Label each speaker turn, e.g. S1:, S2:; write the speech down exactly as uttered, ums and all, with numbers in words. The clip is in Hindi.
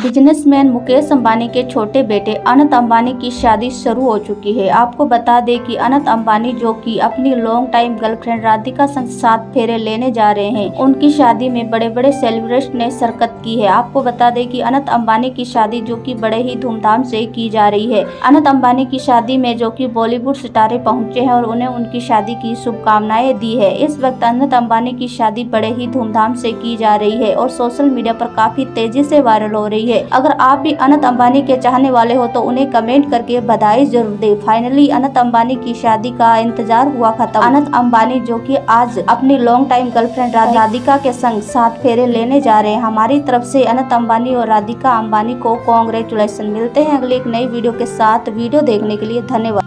S1: बिजनेसमैन मुकेश अंबानी के छोटे बेटे अनंत अंबानी की शादी शुरू हो चुकी है। आपको बता दें कि अनंत अंबानी जो कि अपनी लॉन्ग टाइम गर्लफ्रेंड राधिका संग सात फेरे लेने जा रहे हैं, उनकी शादी में बड़े बड़े सेलिब्रिटीज ने शिरकत की है। आपको बता दें कि अनंत अंबानी की शादी जो कि बड़े ही धूमधाम से की जा रही है। अनंत अंबानी की शादी में जो कि बॉलीवुड सितारे पहुंचे हैं और उन्हें उनकी शादी की शुभकामनाएं दी है। इस वक्त अनंत अंबानी की शादी बड़े ही धूमधाम से की जा रही है और सोशल मीडिया पर काफी तेजी से वायरल हो रही है। अगर आप भी अनंत अंबानी के चाहने वाले हो तो उन्हें कमेंट करके बधाई जरूर दें। फाइनली अनंत अंबानी की शादी का इंतजार हुआ खत्म। अनंत अंबानी जो कि आज अपनी लॉन्ग टाइम गर्लफ्रेंड राधिका के संग सात फेरे लेने जा रहे हैं। हमारी तरफ से अनंत अंबानी और राधिका अंबानी को कांग्रेचुलेशन। मिलते हैं अगले एक नई वीडियो के साथ। वीडियो देखने के लिए धन्यवाद।